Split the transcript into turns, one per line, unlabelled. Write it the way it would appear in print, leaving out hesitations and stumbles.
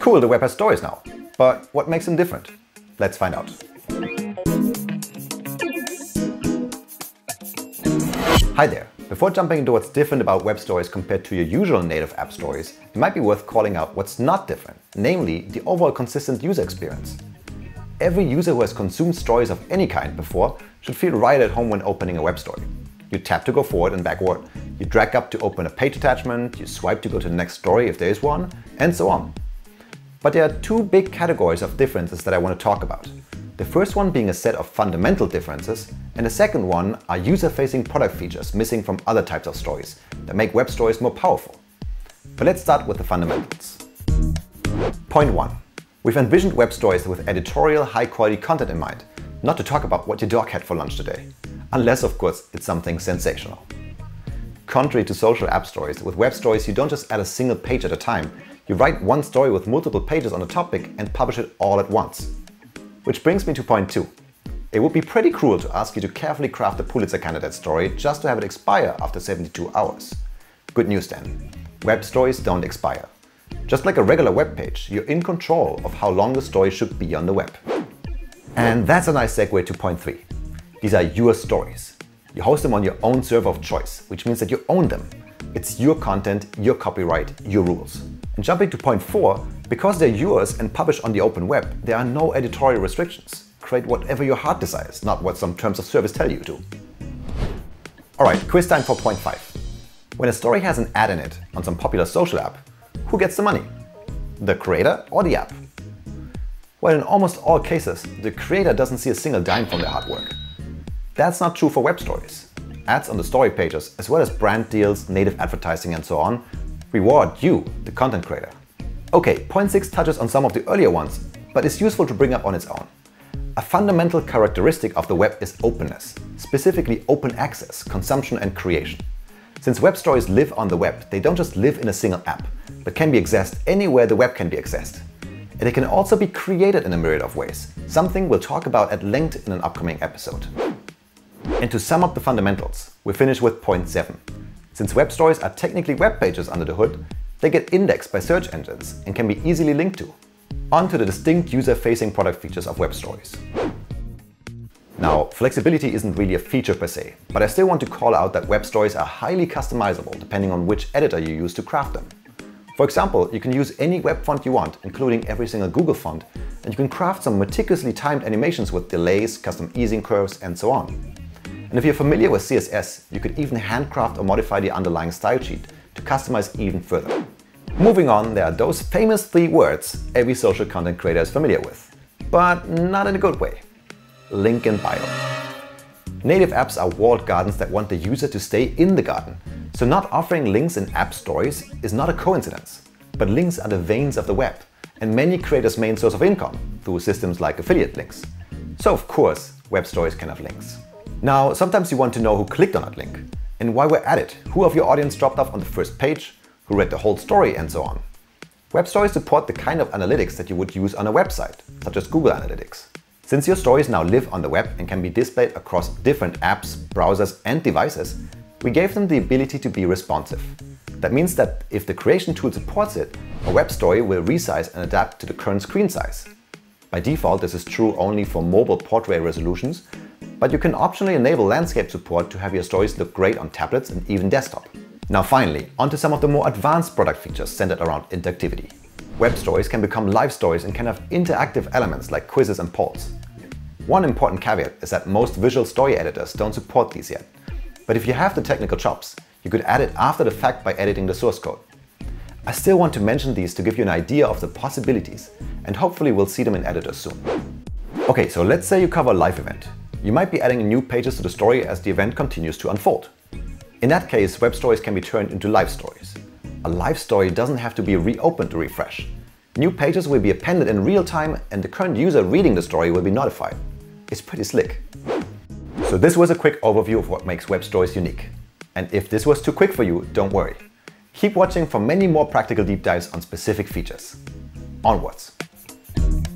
Cool, the web has stories now. But what makes them different? Let's find out. Hi there. Before jumping into what's different about web stories compared to your usual native app stories, it might be worth calling out what's not different, namely the overall consistent user experience. Every user who has consumed stories of any kind before should feel right at home when opening a web story. You tap to go forward and backward, you drag up to open a page attachment, you swipe to go to the next story if there is one, and so on. But there are two big categories of differences that I want to talk about. The first one being a set of fundamental differences, and the second one are user-facing product features missing from other types of stories that make web stories more powerful. But let's start with the fundamentals. Point 1. We've envisioned web stories with editorial, high-quality content in mind, not to talk about what your dog had for lunch today. Unless, of course, it's something sensational. Contrary to social app stories, with web stories you don't just add a single page at a time, you write one story with multiple pages on a topic and publish it all at once. Which brings me to point 2. It would be pretty cruel to ask you to carefully craft a Pulitzer candidate story just to have it expire after 72 hours. Good news then. Web stories don't expire. Just like a regular web page, you're in control of how long the story should be on the web. And that's a nice segue to point 3. These are your stories. You host them on your own server of choice, which means that you own them. It's your content, your copyright, your rules. And jumping to point 4, because they're yours and published on the open web, there are no editorial restrictions. Create whatever your heart desires, not what some terms of service tell you to. Alright, quiz time for point 5. When a story has an ad in it on some popular social app, who gets the money? The creator or the app? Well, in almost all cases, the creator doesn't see a single dime from their hard work. That's not true for web stories. Ads on the story pages, as well as brand deals, native advertising and so on, reward you, the content creator. Okay, point 6 touches on some of the earlier ones, but is useful to bring up on its own. A fundamental characteristic of the web is openness, specifically open access, consumption and creation. Since web stories live on the web, they don't just live in a single app, but can be accessed anywhere the web can be accessed. And they can also be created in a myriad of ways, something we'll talk about at length in an upcoming episode. And to sum up the fundamentals, we finish with point 7. Since web stories are technically web pages under the hood, they get indexed by search engines and can be easily linked to. On to the distinct user-facing product features of web stories. Now, flexibility isn't really a feature per se, but I still want to call out that web stories are highly customizable depending on which editor you use to craft them. For example, you can use any web font you want, including every single Google font, and you can craft some meticulously timed animations with delays, custom easing curves, and so on. And if you're familiar with CSS, you could even handcraft or modify the underlying style sheet to customize even further. Moving on, there are those famous 3 words every social content creator is familiar with, but not in a good way. Link in bio. Native apps are walled gardens that want the user to stay in the garden, so not offering links in app stories is not a coincidence. But links are the veins of the web, and many creators' main source of income through systems like affiliate links. So of course, web stories can have links. Now, sometimes you want to know who clicked on that link, and why we're at it, who of your audience dropped off on the first page, who read the whole story, and so on. Web stories support the kind of analytics that you would use on a website, such as Google Analytics. Since your stories now live on the web and can be displayed across different apps, browsers, and devices, we gave them the ability to be responsive. That means that if the creation tool supports it, a web story will resize and adapt to the current screen size. By default, this is true only for mobile portrait resolutions, but you can optionally enable landscape support to have your stories look great on tablets and even desktop. Now finally, onto some of the more advanced product features centered around interactivity. Web stories can become live stories and can have interactive elements like quizzes and polls. One important caveat is that most visual story editors don't support these yet. But if you have the technical chops, you could add it after the fact by editing the source code. I still want to mention these to give you an idea of the possibilities, and hopefully we'll see them in editors soon. Okay, so let's say you cover a live event. You might be adding new pages to the story as the event continues to unfold. In that case, web stories can be turned into live stories. A live story doesn't have to be reopened to refresh. New pages will be appended in real time and the current user reading the story will be notified. It's pretty slick. So this was a quick overview of what makes web stories unique. And if this was too quick for you, don't worry. Keep watching for many more practical deep dives on specific features. Onwards!